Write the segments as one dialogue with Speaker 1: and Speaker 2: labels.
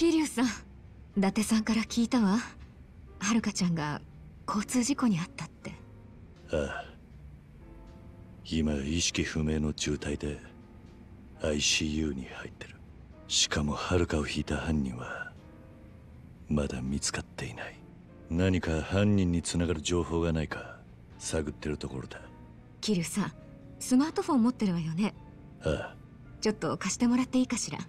Speaker 1: 桐生さん、伊達さんから聞いたわ。遥ちゃんが交通事故に遭ったって。
Speaker 2: ああ、今意識不明の重体で ICU に入ってる。しかも遥を引いた犯人はまだ見つかっていない。何か犯人につながる情報がないか探ってるところだ。
Speaker 1: 桐生さん、スマートフォン持ってるわよね。
Speaker 2: ああ。
Speaker 1: ちょっと貸してもらっていいかしら。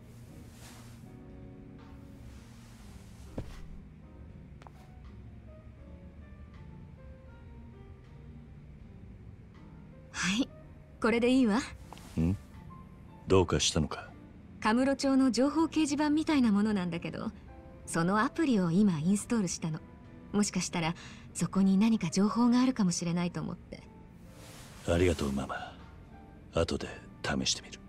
Speaker 1: はい、これでいいわ。
Speaker 2: ん？どうかしたのか？
Speaker 1: カムロ町の情報掲示板みたいなものなんだけど、そのアプリを今インストールしたの。もしかしたらそこに何か情報があるかもしれないと思って。
Speaker 2: ありがとうママ。後で試してみる。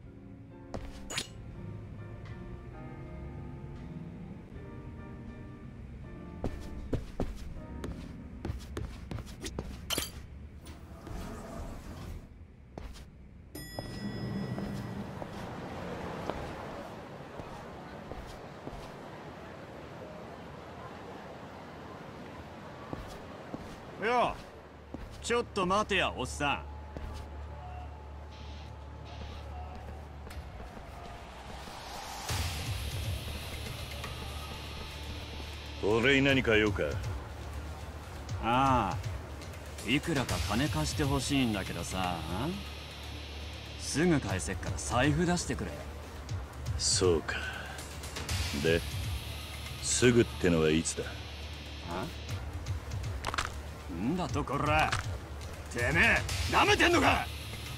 Speaker 3: よう、ちょっと待てやおっさ
Speaker 2: ん。俺に何か用か？
Speaker 3: ああ、いくらか金貸してほしいんだけどさ、すぐ返せっから財布出してくれ。
Speaker 2: そうか。ですぐってのはいつだ？
Speaker 3: んだとこら、てめえなめてんのか？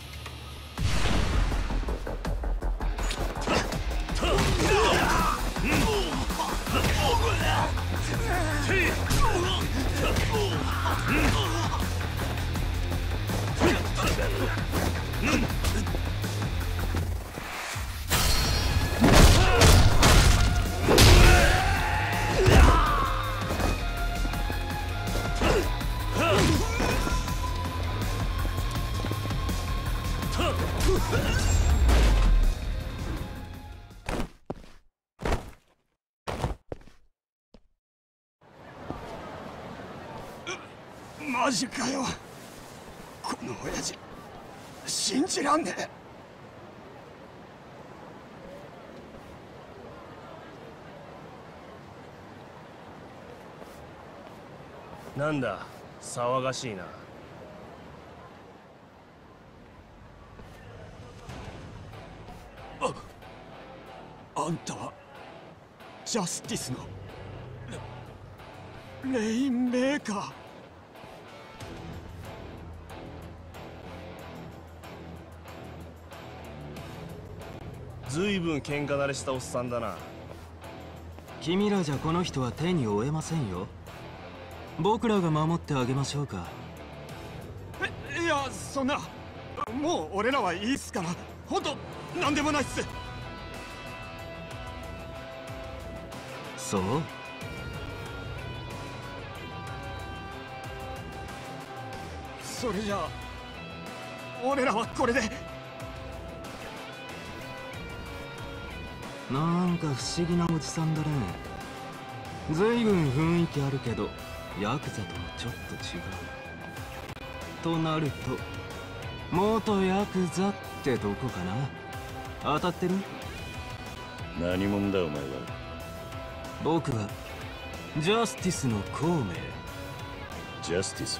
Speaker 3: マジかよ、この親父信じらんね
Speaker 4: え。なんだ、騒がしいな。
Speaker 3: あんたはジャスティスのレインメーカー。
Speaker 4: ずいぶん喧嘩慣れしたおっさんだな。
Speaker 5: 君らじゃこの人は手に負えませんよ。僕らが守ってあげましょうか。
Speaker 3: いや、そんな、もう俺らはいいっすから。ほんとなんでもないっす。
Speaker 5: そう？
Speaker 3: それじゃあ俺らはこれで。
Speaker 5: なんか不思議なおじさんだね。ずいぶん雰囲気あるけどヤクザともちょっと違う。となると元ヤクザってどこかな？当たってる？
Speaker 2: 何者だお前は？
Speaker 5: 僕はジャスティスの孔明。
Speaker 2: ジャスティス？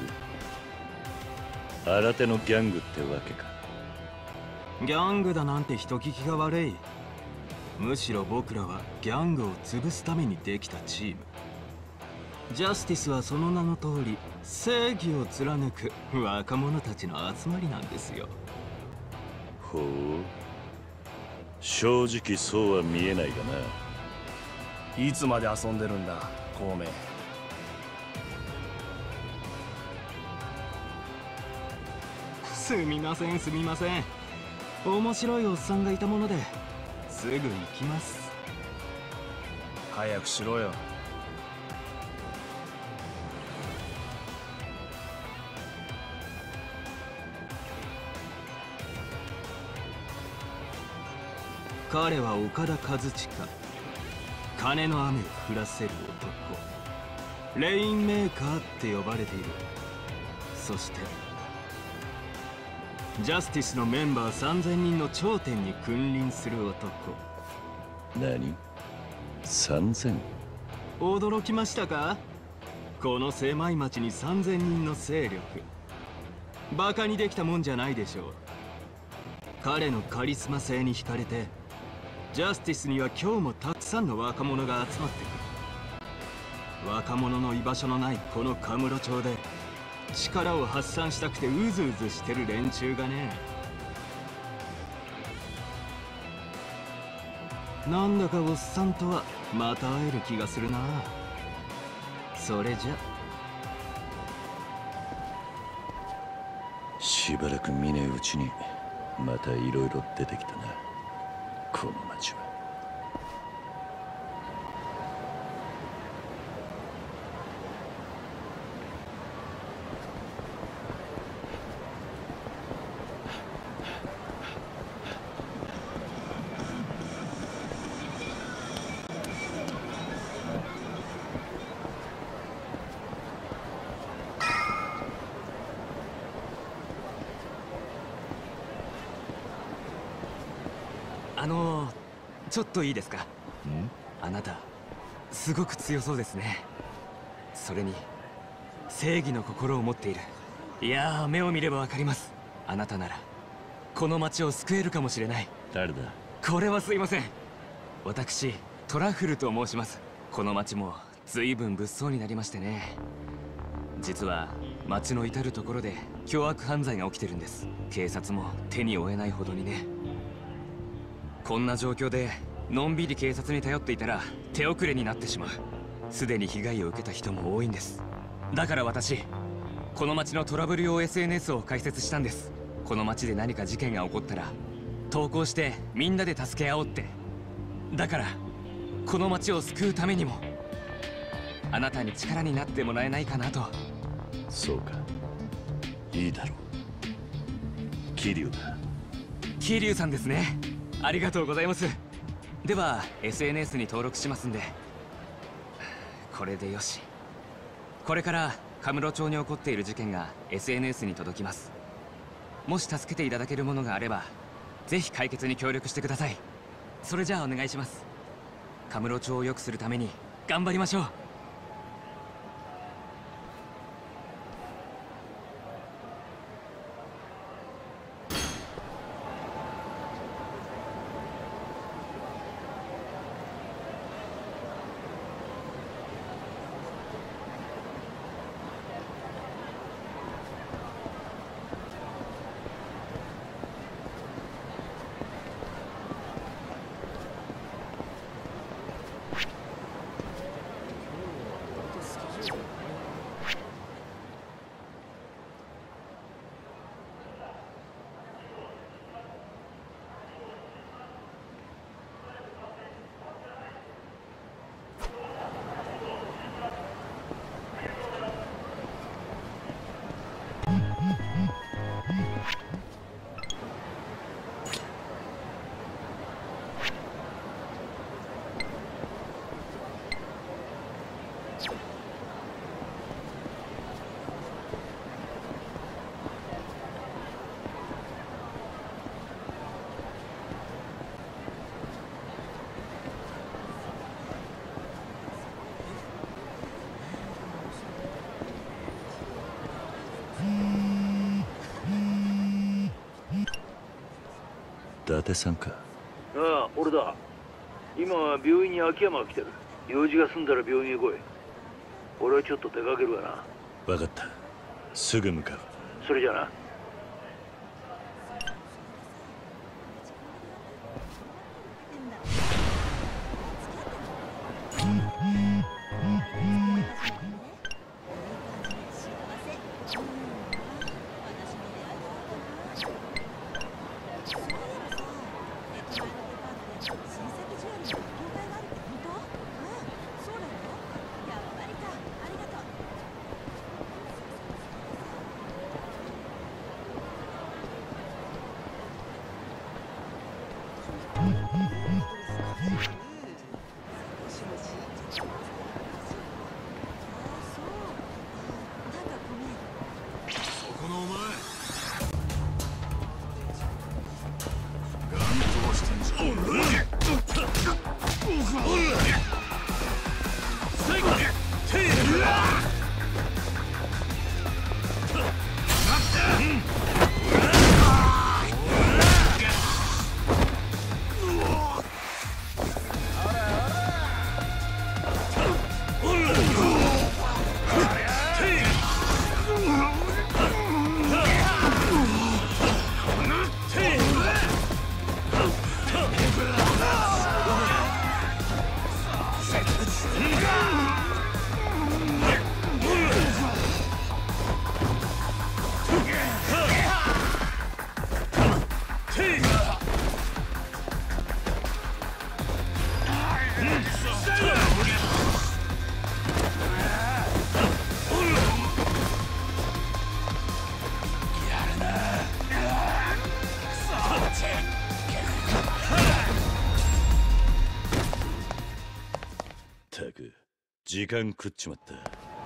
Speaker 2: 新手のギャングってわけか。
Speaker 5: ギャングだなんて人聞きが悪い。むしろ僕らはギャングを潰すためにできたチーム。ジャスティスはその名の通り正義を貫く若者たちの集まりなんですよ。
Speaker 2: ほう、正直そうは見えないがな。
Speaker 4: いつまで遊んでるんだ、孔明。
Speaker 5: すみませんすみません。面白いおっさんがいたものですぐ行きます。
Speaker 4: 早くしろよ。
Speaker 5: 彼は岡田和親。 金の雨を降らせる男、レインメーカーって呼ばれている。そしてジャスティスのメンバー3000人の頂点に君臨する男。
Speaker 2: 何 ?3000？
Speaker 5: 驚きましたか？この狭い町に3000人の勢力、バカにできたもんじゃないでしょう。彼のカリスマ性に惹かれて、ジャスティスには今日もたくさんの若者が集まってくる。若者の居場所のないこのカムロ町で力を発散したくてうずうずしてる連中がね。なんだかおっさんとはまた会える気がするな。それじゃ
Speaker 2: しばらく見ねえうちにまたいろいろ出てきたな、この町は。
Speaker 3: ちょっといいですか？あなたすごく強そうですね。それに正義の心を持っている。いやー、目を見ればわかります。あなたならこの町を救えるかもしれない。
Speaker 2: 誰だ？
Speaker 3: これはすいません。私トラフルと申します。この町も随分物騒になりましてね。実は町の至る所で凶悪犯罪が起きてるんです。警察も手に負えないほどにね。こんな状況でのんびり警察に頼っていたら手遅れになってしまう。すでに被害を受けた人も多いんです。だから私、この町のトラブル用 SNS を開設したんです。この町で何か事件が起こったら投稿してみんなで助け合おうって。だからこの町を救うためにもあなたに力になってもらえないかなと。
Speaker 2: そうか、いいだろう。桐生だ。
Speaker 3: 桐生さんですね。ありがとうございます。では SNS に登録しますんで。これでよし。これからカムロ町に起こっている事件が SNS に届きます。もし助けていただけるものがあればぜひ解決に協力してください。それじゃあお願いします。カムロ町を良くするために頑張りましょう。
Speaker 2: 伊達さんか。
Speaker 6: ああ、俺だ。今は病院に秋山が来てる。用事が済んだら病院へ来い。俺はちょっと出かけるわな。
Speaker 2: 分かった、すぐ向かう。
Speaker 6: それじゃあな。
Speaker 2: 時間食っちまった。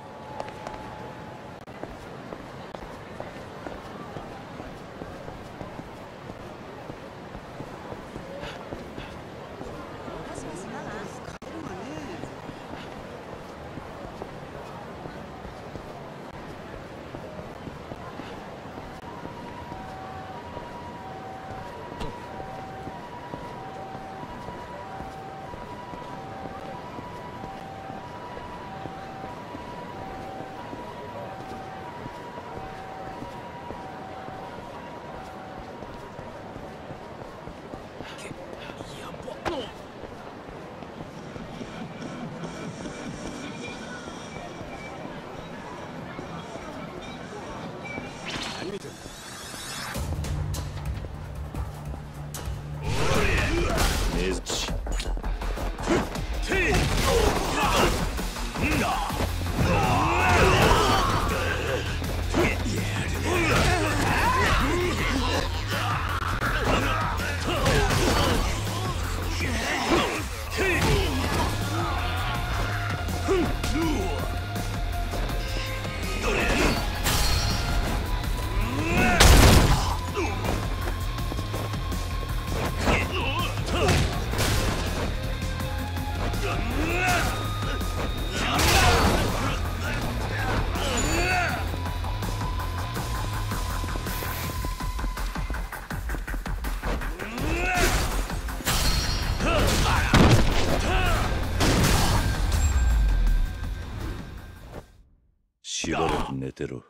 Speaker 2: しばらく寝てろ。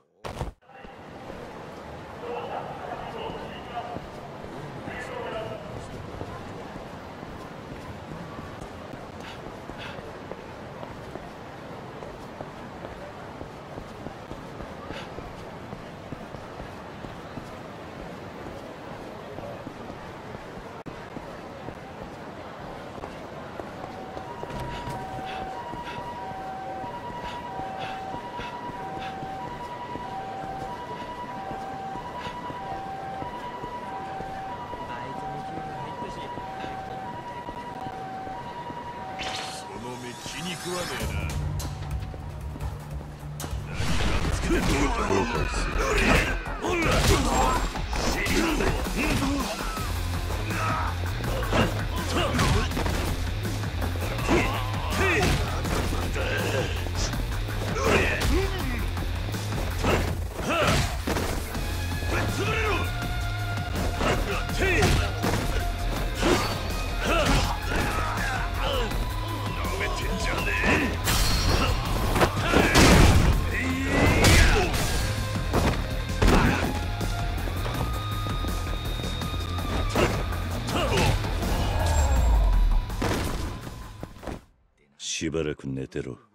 Speaker 7: 気に食わねえな。何がつけてるのか後悔する。
Speaker 2: しばらく寝てろ。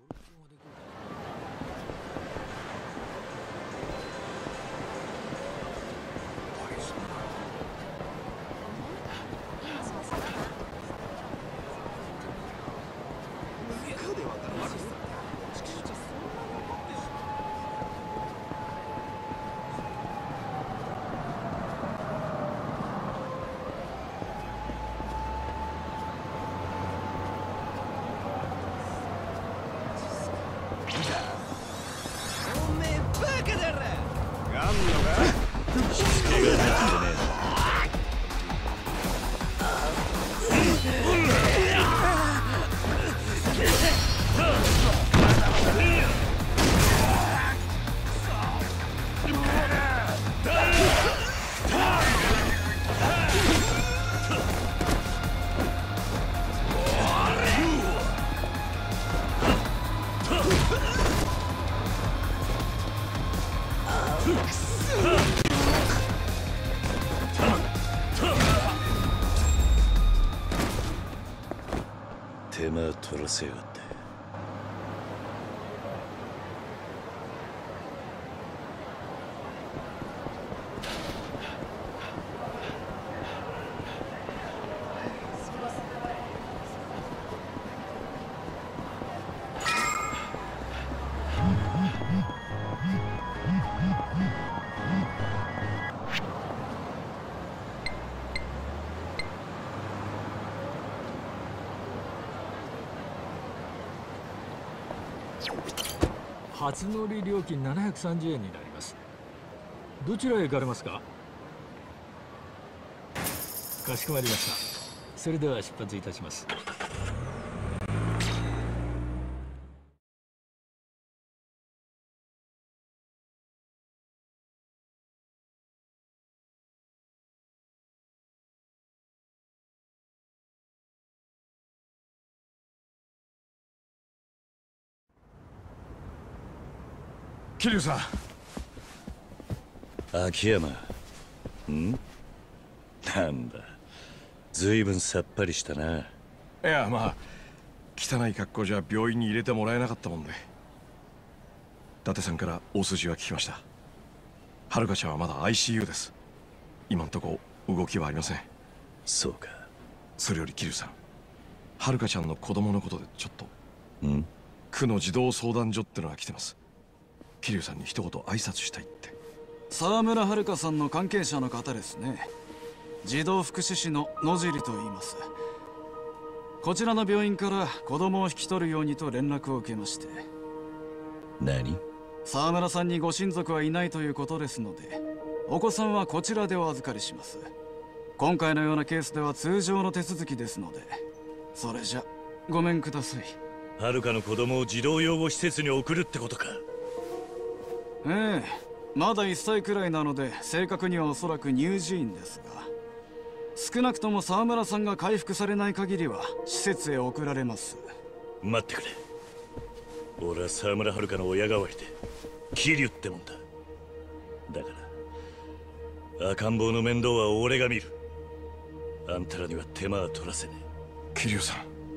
Speaker 2: 手間取らせやがって。
Speaker 8: 初乗り料金730円になります。どちらへ行かれますか？かしこまりました。それでは出発いたします。
Speaker 7: 桐生さん。
Speaker 2: 秋山。ん？なんだ。ずいぶんさっぱりしたな。
Speaker 7: いや、まあ汚い格好じゃ病院に入れてもらえなかったもんで。伊達さんから大筋は聞きました。遥ちゃんはまだ ICU です。今んとこ動きはありません。
Speaker 2: そうか。
Speaker 7: それより桐生さん、遥ちゃんの子供のことでちょっと。
Speaker 2: ん？
Speaker 7: 区の児童相談所ってのが来てます。桐生さんに一言挨拶したいって。
Speaker 9: 沢村遥さんの関係者の方ですね。児童福祉士の野尻と言います。こちらの病院から子供を引き取るようにと連絡を受けまして。
Speaker 2: 何？
Speaker 9: 沢村さんにご親族はいないということですので、お子さんはこちらでお預かりします。今回のようなケースでは通常の手続きですので。それじゃごめんください。
Speaker 2: 遥の子供を児童養護施設に送るってことか？
Speaker 9: ええ、まだ1歳くらいなので正確にはおそらく乳児院ですが、少なくとも沢村さんが回復されない限りは施設へ送られます。
Speaker 2: 待ってくれ。俺は沢村遥の親代わりで桐生ってもんだ。だから赤ん坊の面倒は俺が見る。あんたらには手間は取らせねえ。
Speaker 7: 桐生さん。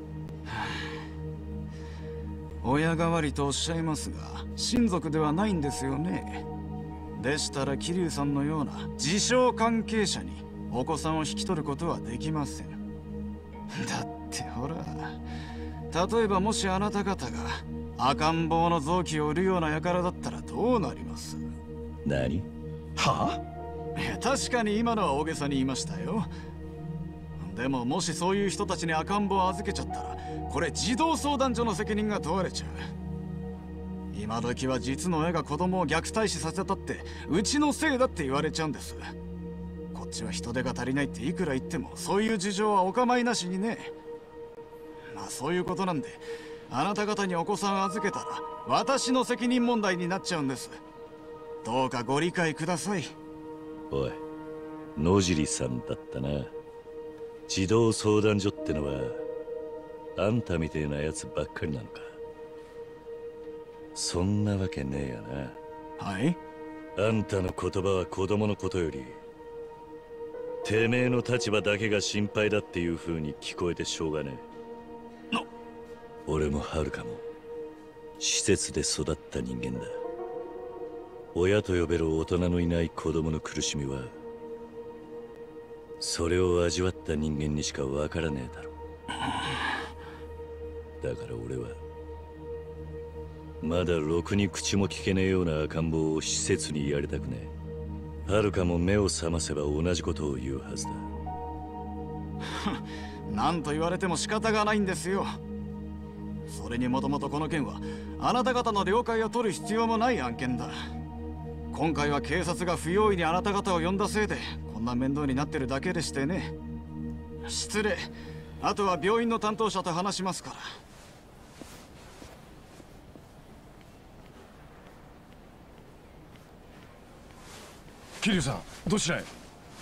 Speaker 9: 親代わりとおっしゃいますが、親族ではないんですよね。でしたら桐生さんのような自称関係者にお子さんを引き取ることはできません。だってほら、例えばもしあなた方が赤ん坊の臓器を売るような輩だったらどうなります？
Speaker 2: 何？
Speaker 7: は
Speaker 9: あ？いや、確かに今のは大げさに言いましたよ。でももしそういう人たちに赤ん坊を預けちゃったら、これ児童相談所の責任が問われちゃう。今時は実の親が子供を虐待死させたってうちのせいだって言われちゃうんです。こっちは人手が足りないっていくら言ってもそういう事情はお構いなしにね。まあそういうことなんで、あなた方にお子さんを預けたら私の責任問題になっちゃうんです。どうかご理解ください。
Speaker 2: おい、野尻さんだったな。児童相談所ってのはあんたみてえなやつばっかりなのか？そんなわけねえよ
Speaker 9: な。はい？
Speaker 2: あんたの言葉は子供のことよりてめえの立場だけが心配だっていう風に聞こえてしょうがねえ。俺も遥も施設で育った人間だ。親と呼べる大人のいない子供の苦しみはそれを味わった人間にしかわからねえだろ。だから俺はまだろくに口も聞けねえような赤ん坊を施設にやりたくねえ。遥も目を覚ませば同じことを言うはずだ。
Speaker 9: 何と言われても仕方がないんですよ。それにもともとこの件はあなた方の了解を取る必要もない案件だ。今回は警察が不用意にあなた方を呼んだせいでこんな面倒になってるだけでしてね。失礼。あとは病院の担当者と話しますから。
Speaker 7: 桐生さん、どちらへ？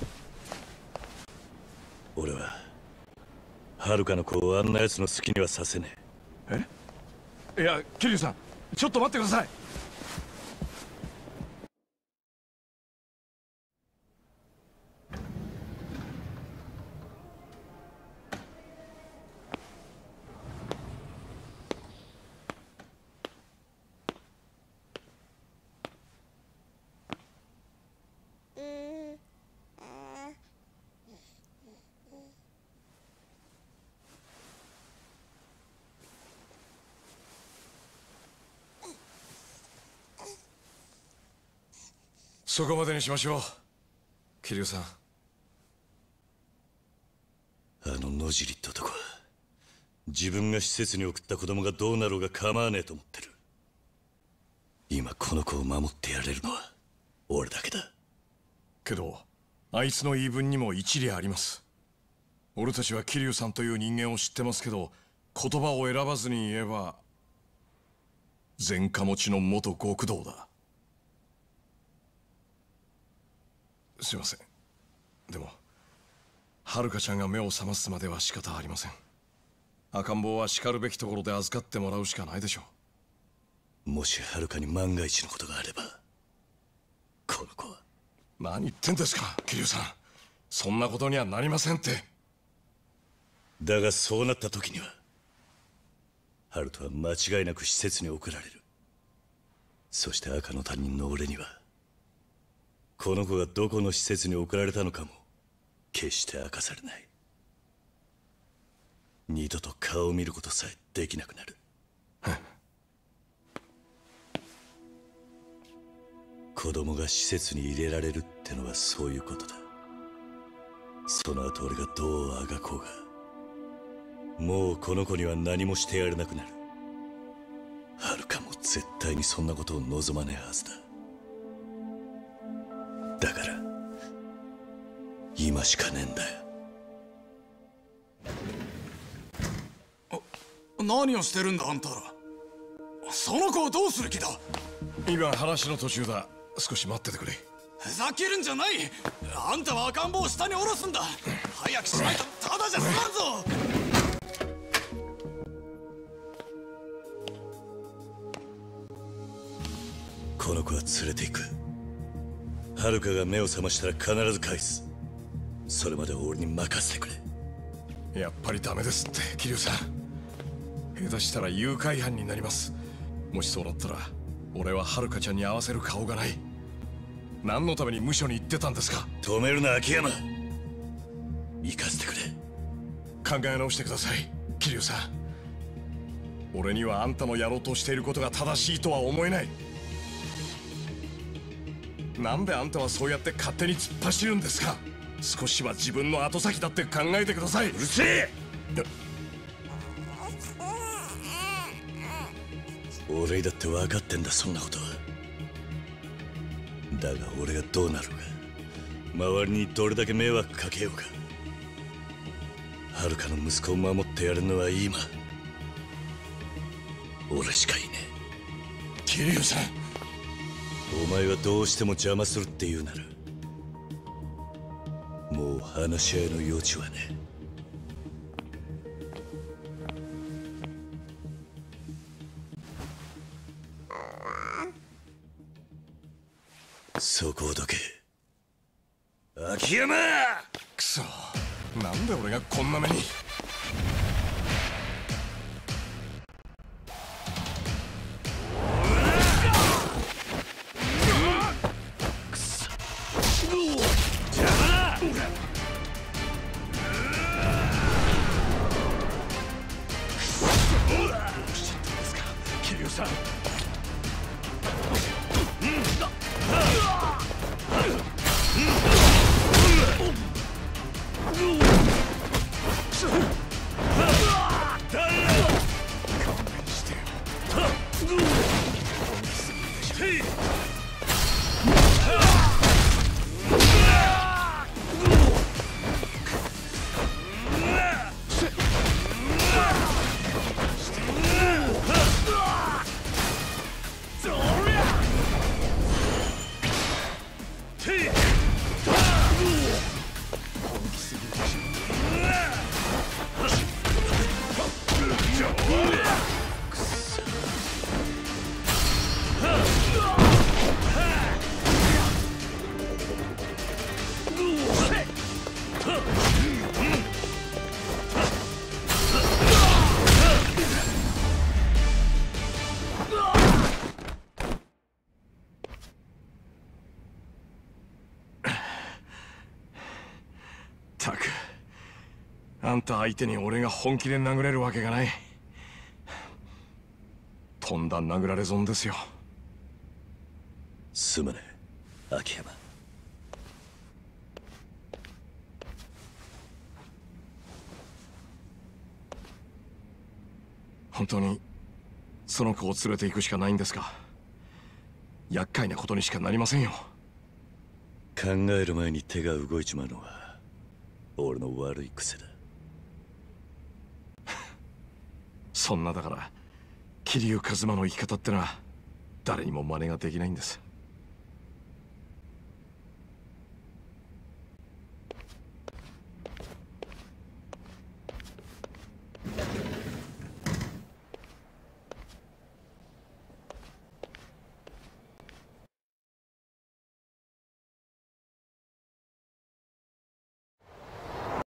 Speaker 2: 俺は遥の子をあんな奴の好きにはさせね
Speaker 7: え。いや、桐生さん、ちょっと待ってください。そこまでにしましょう、桐生さん。
Speaker 2: あの野尻って男は自分が施設に送った子供がどうなろうが構わねえと思ってる。 今この子を守ってやれるのは俺だけだ。
Speaker 7: けどあいつの言い分にも一理あります。俺たちは桐生さんという人間を知ってますけど、言葉を選ばずに言えば前科持ちの元極道だ。すいません。でも遥ちゃんが目を覚ますまでは仕方ありません。赤ん坊はしかるべきところで預かってもらうしかないでしょ
Speaker 2: う。もし遥に万が一のことがあれば、この子は。
Speaker 7: 何言ってんですか桐生さん。そんなことにはなりませんって。
Speaker 2: だがそうなった時にはハルトは間違いなく施設に送られる。そして赤の他人の俺にはこの子がどこの施設に送られたのかも決して明かされない。二度と顔を見ることさえできなくなる。子供が施設に入れられるってのはそういうことだ。その後俺がどうあがこうがもうこの子には何もしてやれなくなる。はるかも絶対にそんなことを望まねえはずだ。だから今しかねえんだよ。
Speaker 9: 何をしてるんだあんたら。その子をどうする気だ。
Speaker 7: 今話の途中だ。少し待っててくれ。
Speaker 9: ふざけるんじゃない。あんたは赤ん坊を下に下ろすんだ。早くしないとただじゃ済まんぞ。
Speaker 2: この子は連れて行く。遥が目を覚ましたら必ず返す。それまで俺に任せてくれ。
Speaker 7: やっぱりダメですって桐生さん。下手したら誘拐犯になります。もしそうなったら俺は遥ちゃんに合わせる顔がない。何のために無所に行ってたんですか。
Speaker 2: 止めるな秋山。行かせてくれ。
Speaker 7: 考え直してください桐生さん。俺にはあんたのやろうとしていることが正しいとは思えない。なんであんたはそうやって勝手に突っ走るんですか。少しは自分の後先だって考えてください。うるせえ。
Speaker 2: 俺だって分かってんだそんなことは。だが俺がどうなるか、周りにどれだけ迷惑かけようか、遥の息子を守ってやるのは今俺しかいねえ。
Speaker 7: 桐生さん、
Speaker 2: お前はどうしても邪魔するって言うならもう話し合いの余地はねえ。そこをどけ秋山。
Speaker 7: くそ、なんで俺がこんな目に。ったく、あんた相手に俺が本気で殴れるわけがない。とんだ殴られ損ですよ。
Speaker 2: すまねえ秋山。
Speaker 7: 本当にその子を連れて行くしかないんですか。 厄介なことにしかなりませんよ。
Speaker 2: 考える前に手が動いちまうのは俺の悪い癖だ。
Speaker 7: そんなだから桐生一馬の生き方ってのは誰にも真似ができないんです。